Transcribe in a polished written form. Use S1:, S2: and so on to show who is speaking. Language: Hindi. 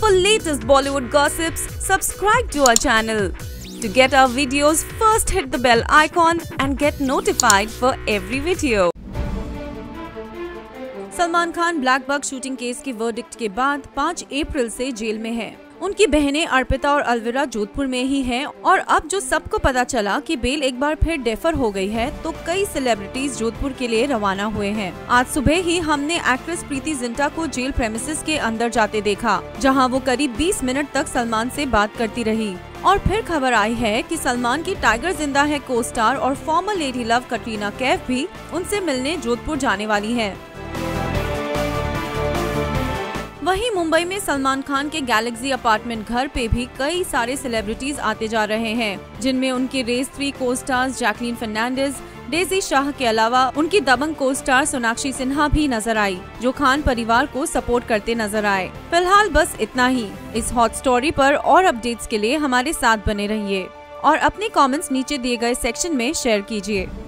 S1: For latest Bollywood gossips, subscribe to our channel. To get our videos, first hit the bell icon and get notified for every video. Salman Khan black buck shooting case के वर्डिक्ट के बाद 5 अप्रैल से जेल में हैं। उनकी बहनें अर्पिता और अलविरा जोधपुर में ही हैं और अब जो सबको पता चला कि बेल एक बार फिर डेफर हो गई है, तो कई सेलिब्रिटीज जोधपुर के लिए रवाना हुए हैं। आज सुबह ही हमने एक्ट्रेस प्रीति जिंटा को जेल प्रेमिसेस के अंदर जाते देखा, जहां वो करीब 20 मिनट तक सलमान से बात करती रही। और फिर खबर आई है कि सलमान की टाइगर जिंदा है को स्टार और former lady love Katrina Kaif भी उनसे मिलने जोधपुर जाने वाली है। वहीं मुंबई में सलमान खान के गैलेक्सी अपार्टमेंट घर पे भी कई सारे सेलिब्रिटीज आते जा रहे हैं, जिनमें उनके रेस 3 को stars Jacqueline Fernandez, Daisy Shah के अलावा उनकी दबंग को स्टार सोनाक्षी सिन्हा भी नजर आई, जो खान परिवार को सपोर्ट करते नजर आए। फिलहाल बस इतना ही। इस हॉट स्टोरी पर और अपडेट्स के लिए हमारे साथ बने रहिए और अपने कमेंट्स नीचे दिए गए सेक्शन में शेयर कीजिए।